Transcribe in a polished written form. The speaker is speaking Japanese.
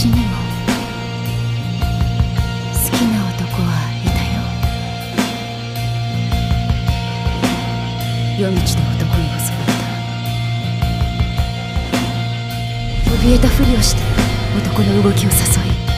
私にも好きな男はいたよ。夜道で男に襲われた。怯えたふりをして男の動きを誘い